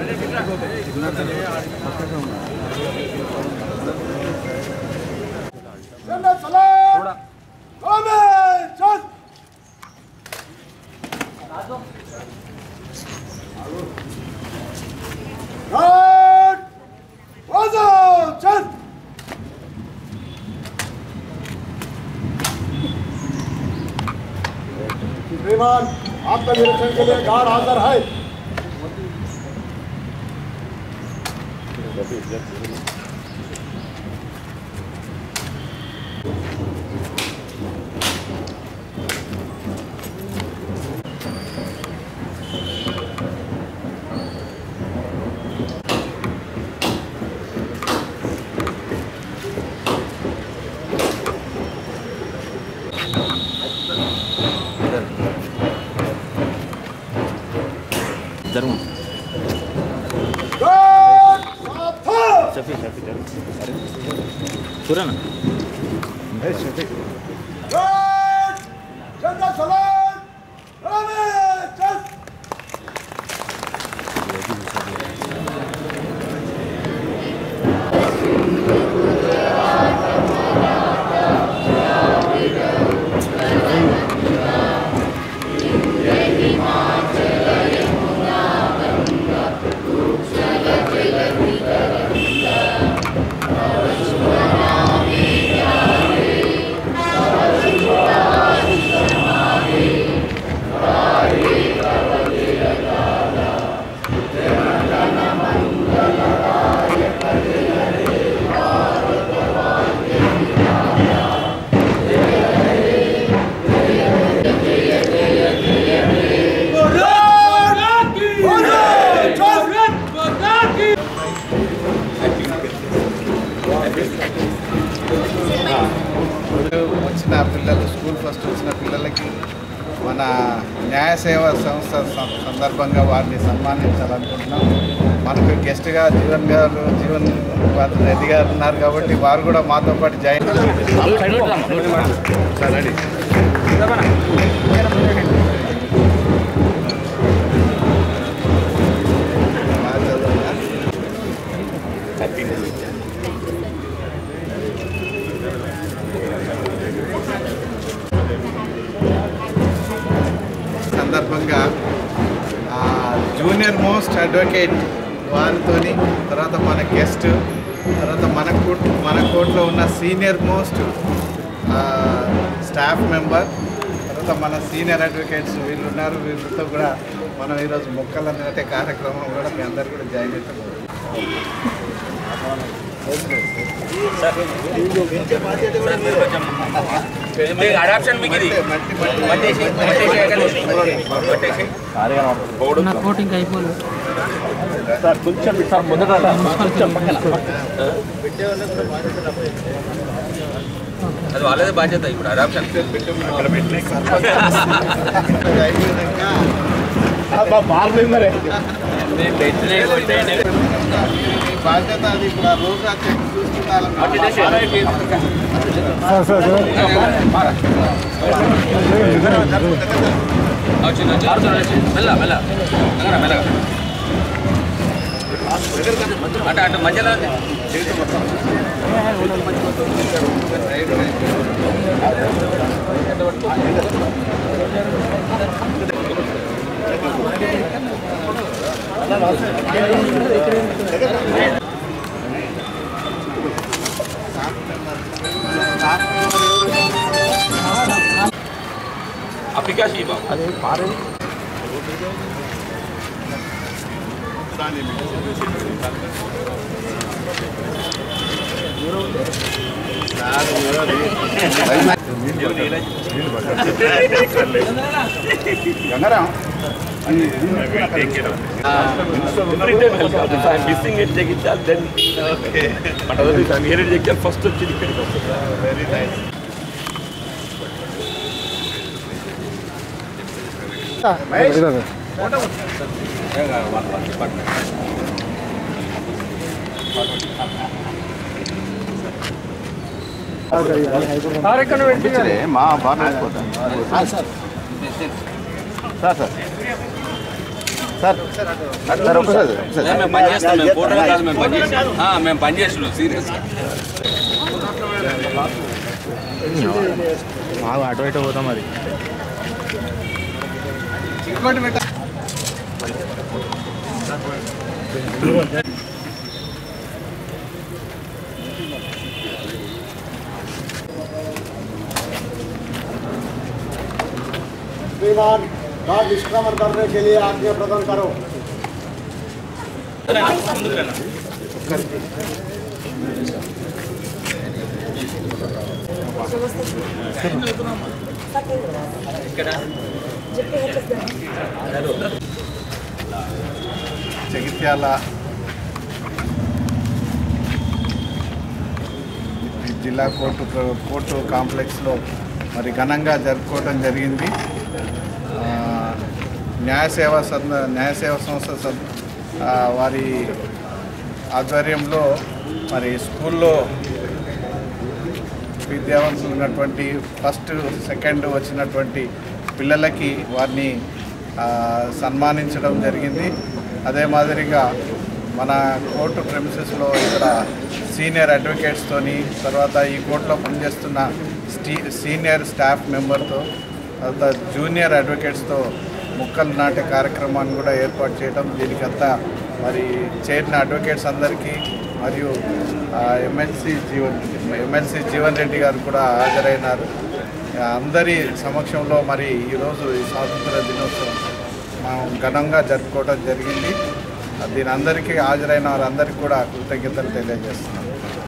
श्रीमान आपका निरीक्षण के लिए गार्ड हाजिर है। जरूर पूरा ना వచ్చిన పిల్లలు స్కూల్ ఫస్ట్ వచ్చిన పిల్లలకి మన న్యాయ సేవా సంస్థ సందర్భంగా వారిని సన్మానించాలనుకుంటున్నాం. మనకు గెస్ట్గా జీవన్ రెడ్డి గారు ఉన్నారు కాబట్టి వారు కూడా మాతో పాటు జాయిన్ సందర్భంగా జూనియర్ మోస్ట్ అడ్వకేట్ వారితో, తర్వాత మన గెస్ట్, తర్వాత మన కోర్టులో ఉన్న సీనియర్ మోస్ట్ స్టాఫ్ మెంబర్, తర్వాత మన సీనియర్ అడ్వకేట్స్ వీళ్ళు ఉన్నారు. వీళ్ళతో కూడా మనం ఈరోజు మొక్కలు నాటే కార్యక్రమం కూడా మీ అందరు కూడా జాయిన్ అవుతాం. కోటింగ్ అయిపోలేదు అది వాళ్ళదే బాధ్యత. ఇప్పుడు అడాప్షన్ బాధ్యత అది. ఇప్పుడు ఆ రోజు ఆ చెక్ అంటే అటు మధ్యలో aplikasi Pak. Ada pare. If I'm missing it, take it out, then okay. But otherwise, I'm here to take it first to check it. Very nice. మా బాగా సార్ సార్ మేము పని చేస్తాం, మేము ఫోటోలు కాదు, మేము పని చేస్తాం, మేము పని చేస్తున్నాం సీరియస్గా. అటు ఇటు పోతాం మరి. श्रीमान कार्ड निष्क्रमण करने के लिए आज्ञा प्रदान करो। జగిత్యాల జిల్లా కోర్టు కాంప్లెక్స్లో మరి ఘనంగా జరుపుకోవడం జరిగింది. న్యాయ సేవా సంస్థ వారి ఆధ్వర్యంలో మరి స్కూల్లో విద్యావంతులు ఉన్నటువంటి ఫస్ట్ సెకండ్ వచ్చినటువంటి పిల్లలకి వారిని సన్మానించడం జరిగింది. అదే మాదిరిగా మన కోర్టు ప్రెమిసెస్లో ఇక్కడ సీనియర్ అడ్వకేట్స్తోని, తర్వాత ఈ కోర్టులో పనిచేస్తున్న సీనియర్ స్టాఫ్ మెంబర్తో, తర్వాత జూనియర్ అడ్వకేట్స్తో మొక్కలు నాటే కార్యక్రమాన్ని కూడా ఏర్పాటు చేయడం, దీనికంతా మరి చేరిన అడ్వకేట్స్ అందరికీ మరియు ఎమ్మెల్సీ జీవన్ రెడ్డి గారు కూడా హాజరైనారు. అందరి సమక్షంలో మరి ఈరోజు ఈ స్వాతంత్ర దినోత్సవం మనం ఘనంగా జరుపుకోవడం జరిగింది. దీని అందరికీ హాజరైన వారందరికీ కూడా కృతజ్ఞతలు తెలియజేస్తున్నాం.